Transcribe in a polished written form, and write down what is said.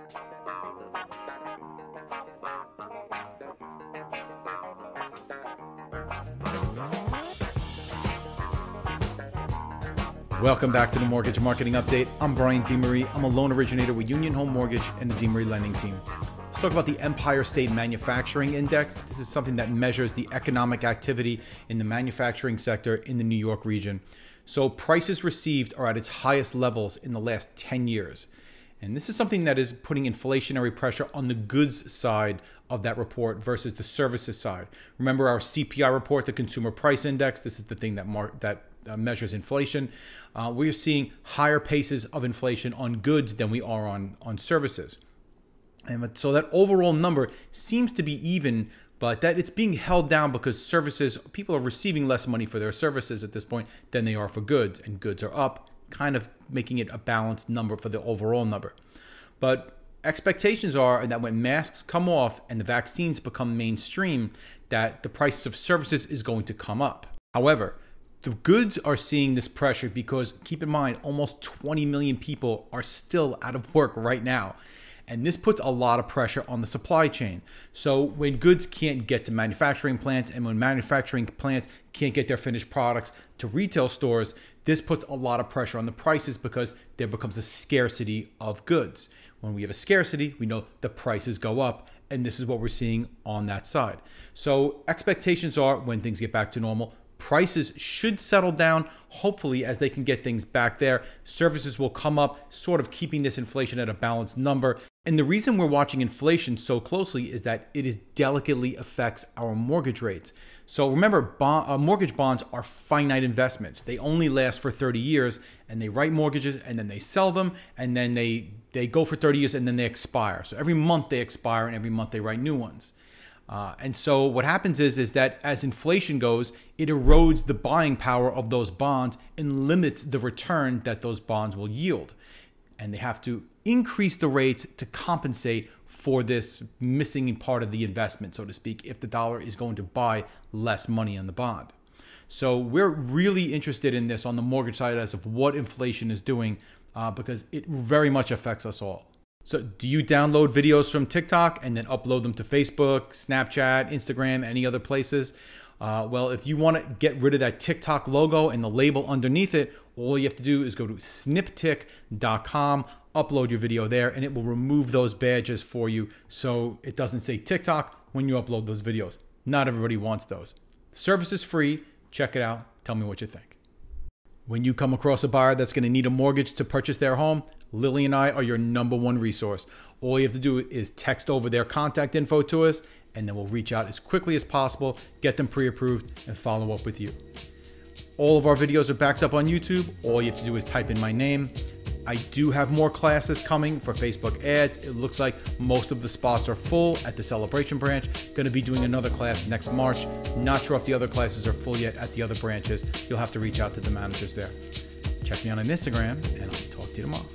Welcome back to the Mortgage Marketing Update. I'm Brian DeMarie. I'm a loan originator with Union Home Mortgage and the DeMarie Lending Team. Let's talk about the Empire State Manufacturing Index. This is something that measures the economic activity in the manufacturing sector in the New York region. So prices received are at its highest levels in the last 10 years. And this is something that is putting inflationary pressure on the goods side of that report versus the services side. Remember our CPI report, the Consumer Price Index. This is the thing that measures inflation. We're seeing higher paces of inflation on goods than we are on services. And so that overall number seems to be even, but that it's being held down because services, people are receiving less money for their services at this point than they are for goods, and goods are up, kind of making it a balanced number for the overall number. But expectations are that when masks come off and the vaccines become mainstream, that the prices of services is going to come up. However, the goods are seeing this pressure because, keep in mind, almost 20 million people are still out of work right now. And this puts a lot of pressure on the supply chain. So when goods can't get to manufacturing plants and when manufacturing plants can't get their finished products to retail stores, this puts a lot of pressure on the prices because there becomes a scarcity of goods. When we have a scarcity, we know the prices go up. And this is what we're seeing on that side. So expectations are when things get back to normal, prices should settle down, hopefully, as they can get things back there. Services will come up, sort of keeping this inflation at a balanced number. And the reason we're watching inflation so closely is that it delicately affects our mortgage rates. So remember, mortgage bonds are finite investments. They only last for 30 years, and they write mortgages, and then they sell them, and then they go for 30 years, and then they expire. So every month they expire, and every month they write new ones. And so what happens is that as inflation goes, it erodes the buying power of those bonds and limits the return that those bonds will yield. And they have to increase the rates to compensate for this missing part of the investment, so to speak, if the dollar is going to buy less money on the bond. So we're really interested in this on the mortgage side as of what inflation is doing because it very much affects us all. So do you download videos from TikTok and then upload them to Facebook, Snapchat, Instagram, any other places? Well, if you want to get rid of that TikTok logo and the label underneath it, all you have to do is go to sniptik.com, upload your video there, and it will remove those badges for you so it doesn't say TikTok when you upload those videos. Not everybody wants those. The service is free. Check it out. Tell me what you think. When you come across a buyer that's going to need a mortgage to purchase their home, Lily and I are your #1 resource. All you have to do is text over their contact info to us, and then we'll reach out as quickly as possible, get them pre-approved, and follow up with you. All of our videos are backed up on YouTube. All you have to do is type in my name. I do have more classes coming for Facebook ads. It looks like most of the spots are full at the Celebration branch. Going to be doing another class next March. Not sure if the other classes are full yet at the other branches. You'll have to reach out to the managers there. Check me out on Instagram, and I'll talk to you tomorrow.